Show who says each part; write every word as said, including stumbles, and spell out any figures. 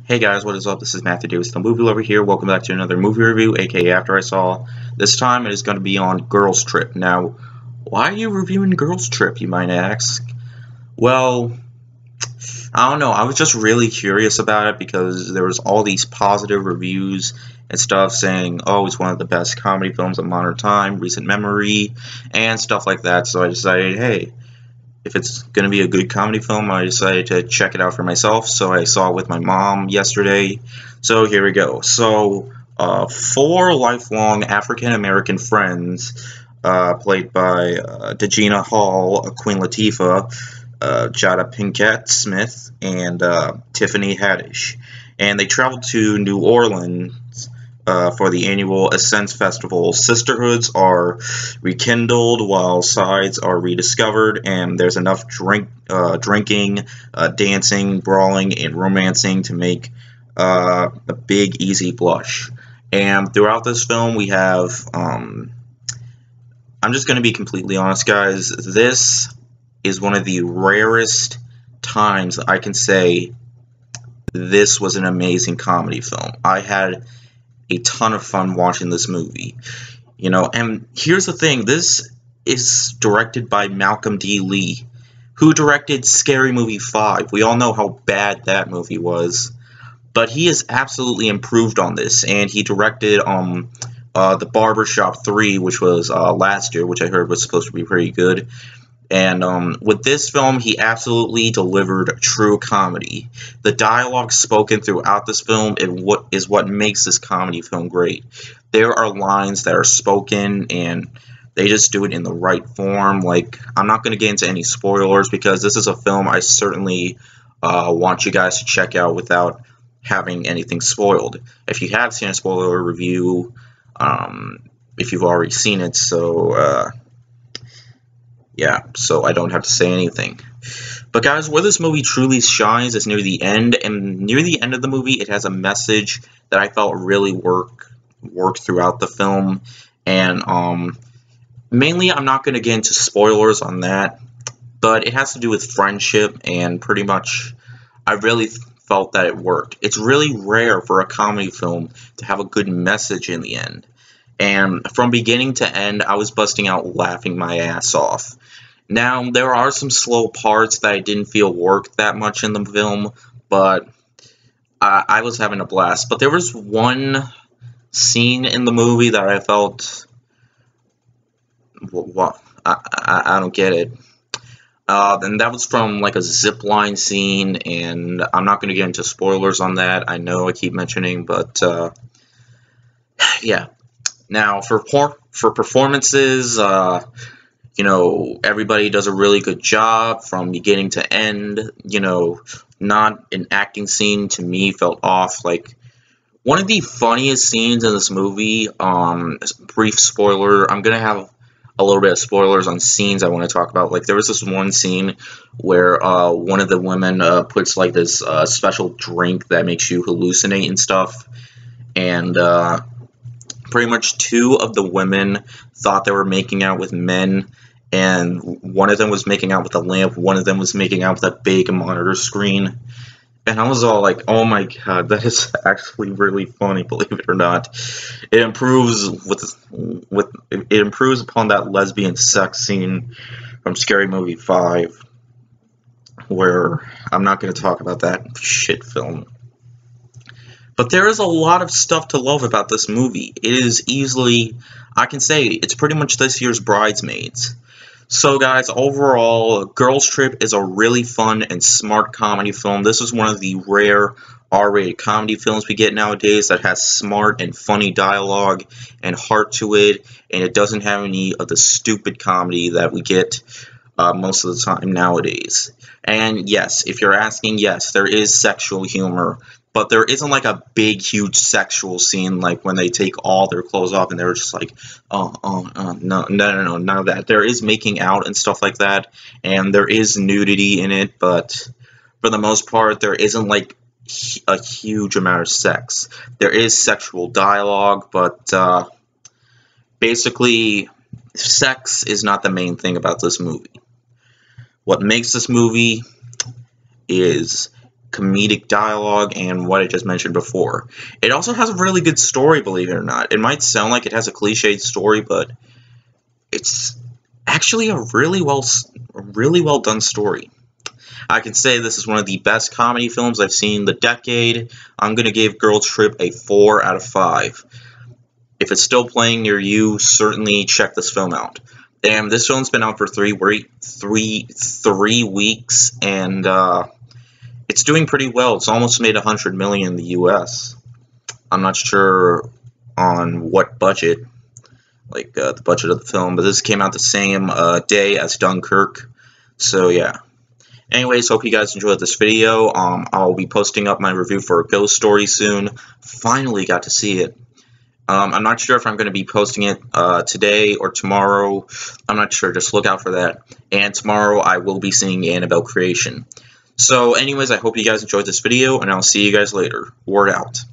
Speaker 1: Hey guys, what is up? This is Matthew Davis, the movie lover here. Welcome back to another movie review, aka After I Saw. This time it is going to be on Girls Trip. Now, why are you reviewing Girls Trip, you might ask? Well, I don't know. I was just really curious about it because there was all these positive reviews and stuff saying, oh, it's one of the best comedy films of modern time, recent memory, and stuff like that. So I decided, hey, if it's going to be a good comedy film, I decided to check it out for myself. So I saw it with my mom yesterday. So here we go. So uh, four lifelong African-American friends, uh, played by uh, Regina Hall, Queen Latifah, uh, Jada Pinkett Smith, and uh, Tiffany Haddish. And they traveled to New Orleans Uh, for the annual Essence Festival. Sisterhoods are rekindled while sides are rediscovered, and there's enough drink, uh, drinking, uh, dancing, brawling, and romancing to make uh, a big, easy blush. And throughout this film, we have, um, I'm just going to be completely honest, guys, this is one of the rarest times I can say this was an amazing comedy film. I had a ton of fun watching this movie, you know, and here's the thing, this is directed by Malcolm D. Lee, who directed Scary Movie five. We all know how bad that movie was, but he has absolutely improved on this, and he directed um uh, The Barbershop three, which was uh, last year, which I heard was supposed to be pretty good. And um, with this film, he absolutely delivered true comedy. The dialogue spoken throughout this film is what, is what makes this comedy film great. There are lines that are spoken, and they just do it in the right form. Like, I'm not going to get into any spoilers because this is a film I certainly uh, want you guys to check out without having anything spoiled. If you have seen a spoiler review, um, if you've already seen it, so... Uh, Yeah, so I don't have to say anything. But guys, where this movie truly shines is near the end, and near the end of the movie, it has a message that I felt really work worked throughout the film. And um, mainly, I'm not going to get into spoilers on that, but it has to do with friendship, and pretty much, I really felt that it worked. It's really rare for a comedy film to have a good message in the end. And from beginning to end, I was busting out laughing my ass off. Now, there are some slow parts that I didn't feel worked that much in the film, but I, I was having a blast. But there was one scene in the movie that I felt, what, I, I, I don't get it. Uh, and that was from like a zipline scene, and I'm not going to get into spoilers on that. I know I keep mentioning, but uh, yeah. Now, for for performances, uh, you know, everybody does a really good job from beginning to end. You know, not an acting scene to me felt off. Like, one of the funniest scenes in this movie, um, brief spoiler, I'm going to have a little bit of spoilers on scenes I want to talk about. Like, there was this one scene where uh, one of the women uh, puts, like, this uh, special drink that makes you hallucinate and stuff. And, uh... pretty much two of the women thought they were making out with men, and one of them was making out with a lamp, one of them was making out with a big monitor screen. And I was all like, oh my god, that is actually really funny, believe it or not. It improves with with it improves upon that lesbian sex scene from Scary Movie five, where I'm not going to talk about that shit film. But there is a lot of stuff to love about this movie. It is easily, I can say, it's pretty much this year's Bridesmaids. So guys, overall, Girls Trip is a really fun and smart comedy film. This is one of the rare R rated comedy films we get nowadays that has smart and funny dialogue and heart to it, and it doesn't have any of the stupid comedy that we get uh, most of the time nowadays. And yes, if you're asking, yes, there is sexual humor. But there isn't like a big, huge sexual scene like when they take all their clothes off and they're just like, oh, oh, oh, no, no, no, no, none of that. There is making out and stuff like that, and there is nudity in it, but for the most part, there isn't like a huge amount of sex. There is sexual dialogue, but uh, basically, sex is not the main thing about this movie. What makes this movie is comedic dialogue, and what I just mentioned before. It also has a really good story, believe it or not. It might sound like it has a cliched story, but it's actually a really well, really well done story. I can say this is one of the best comedy films I've seen in the decade. I'm going to give Girls Trip a four out of five. If it's still playing near you, certainly check this film out. And this film's been out for three, three, three weeks, and uh, it's doing pretty well. It's almost made one hundred million dollars in the U S. I'm not sure on what budget, like uh, the budget of the film, but this came out the same uh, day as Dunkirk. So yeah. Anyways, hope you guys enjoyed this video. Um, I'll be posting up my review for A Ghost Story soon. Finally got to see it. Um, I'm not sure if I'm going to be posting it uh, today or tomorrow. I'm not sure. Just look out for that. And tomorrow I will be seeing Annabelle Creation. So anyways, I hope you guys enjoyed this video, and I'll see you guys later. Word out.